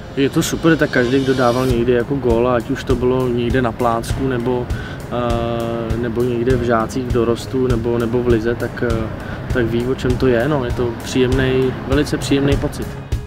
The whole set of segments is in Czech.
Je to super, tak každý, kdo dával někdy jako gól, ať už to bylo někde na plácku nebo někde v žácích dorostu nebo v lize, tak ví, o čem to je. No. Je to příjemný, velice příjemný pocit.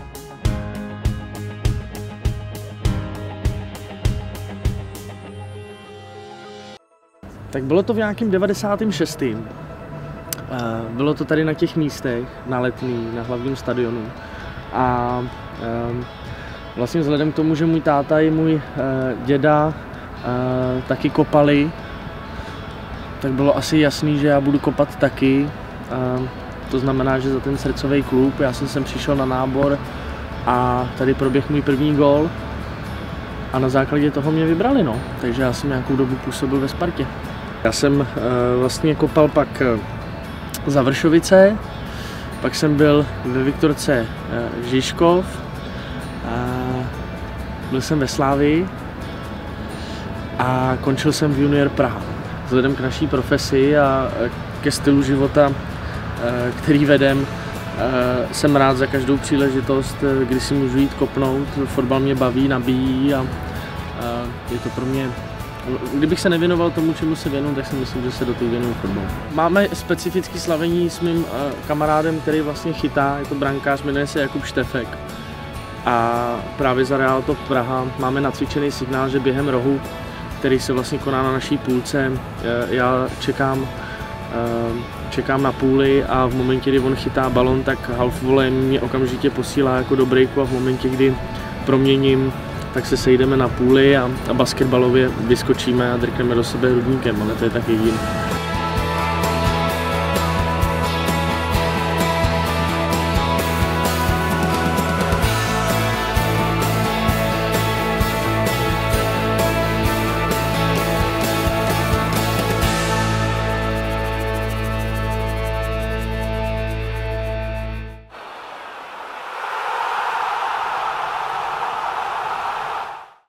Tak bylo to v nějakém 96. Bylo to tady na těch místech, na Letný, na hlavním stadionu. A vlastně vzhledem k tomu, že můj táta i můj děda taky kopali, tak bylo asi jasný, že já budu kopat taky. To znamená, že za ten srdcový klub já jsem sem přišel na nábor a tady proběhl můj první gól a na základě toho mě vybrali, no. Takže já jsem nějakou dobu působil ve Spartě. Já jsem vlastně kopal pak za Vršovice, pak jsem byl ve Viktorce Žižkov, byl jsem ve Slávii a končil jsem v Junior Praha. Vzhledem k naší profesi a ke stylu života, který vedem, jsem rád za každou příležitost, kdy si můžu jít kopnout. Fotbal mě baví, nabíjí a je to pro mě. Kdybych se nevěnoval tomu, čemu se věnuju, tak si myslím, že se do toho věnuju fotbalu. Máme specifické slavení s mým kamarádem, který vlastně chytá, je to brankář, jmenuje se Jakub Štefek. A právě za Real Top Praha máme nacvičený signál, že během rohu, který se vlastně koná na naší půlce, já čekám na půli a v momentě, kdy on chytá balon, tak half volley mě okamžitě posílá jako do breaku a v momentě, kdy proměním, tak se sejdeme na půli a basketbalově vyskočíme a drkneme do sebe hrudníkem, ale to je tak jediné.